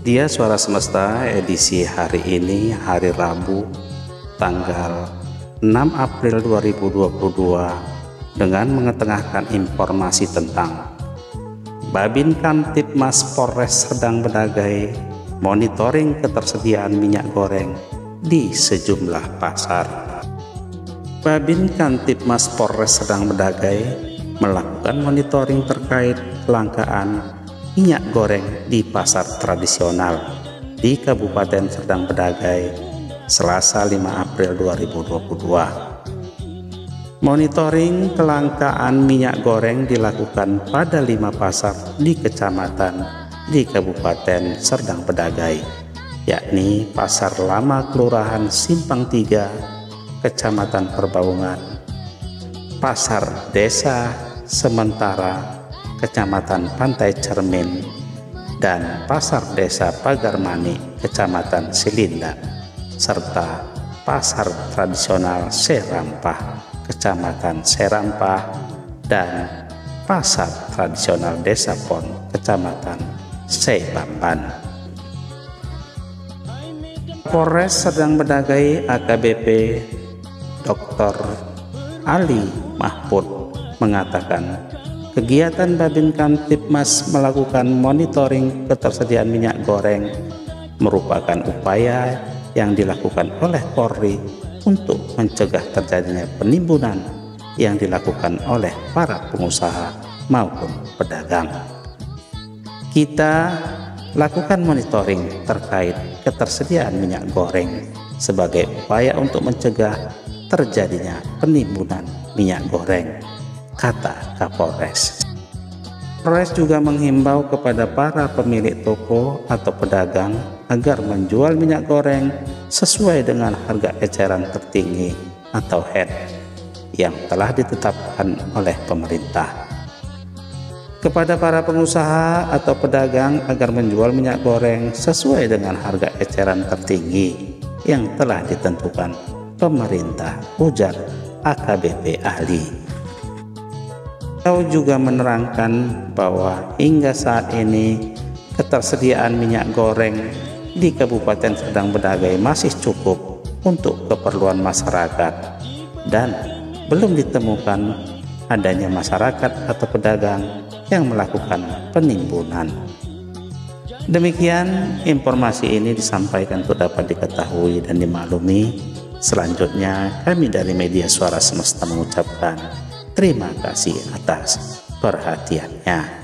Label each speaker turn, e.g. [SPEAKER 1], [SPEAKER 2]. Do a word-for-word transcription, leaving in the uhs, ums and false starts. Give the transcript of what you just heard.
[SPEAKER 1] Dia Suara Semesta edisi hari ini, hari Rabu, tanggal enam April dua ribu dua puluh dua, dengan mengetengahkan informasi tentang Babin Kamtibmas Polres Serdang Bedagai monitoring ketersediaan minyak goreng di sejumlah pasar. Babin Kamtibmas Polres Serdang Bedagai melakukan monitoring terkait kelangkaan minyak goreng di pasar tradisional di Kabupaten Serdang Bedagai Selasa lima April dua ribu dua puluh dua. Monitoring kelangkaan minyak goreng dilakukan pada lima pasar di kecamatan di Kabupaten Serdang Bedagai, yakni Pasar Lama Kelurahan Simpang tiga, Kecamatan Perbaungan, Pasar Desa Sementara, Kecamatan Pantai Cermin, dan Pasar Desa Pagarmani, Kecamatan Silinda, serta Pasar Tradisional Serampah, Kecamatan Serampah, dan Pasar Tradisional Desa Pon, Kecamatan Sebamban. Polres Serdang Bedagai A K B P Doktor Ali Mahfud mengatakan kegiatan Babin Kamtibmas melakukan monitoring ketersediaan minyak goreng merupakan upaya yang dilakukan oleh Polri untuk mencegah terjadinya penimbunan yang dilakukan oleh para pengusaha maupun pedagang. Kita lakukan monitoring terkait ketersediaan minyak goreng sebagai upaya untuk mencegah terjadinya penimbunan minyak goreng, kata Kapolres. Polres juga menghimbau kepada para pemilik toko atau pedagang agar menjual minyak goreng sesuai dengan harga eceran tertinggi atau H E T yang telah ditetapkan oleh pemerintah. Kepada para pengusaha atau pedagang agar menjual minyak goreng sesuai dengan harga eceran tertinggi yang telah ditentukan pemerintah, ujar A K B P ahli. Beliau juga menerangkan bahwa hingga saat ini ketersediaan minyak goreng di Kabupaten Serdang Bedagai masih cukup untuk keperluan masyarakat dan belum ditemukan adanya masyarakat atau pedagang yang melakukan penimbunan. Demikian informasi ini disampaikan untuk dapat diketahui dan dimaklumi. Selanjutnya kami dari Media Suara Semesta mengucapkan terima kasih atas perhatiannya.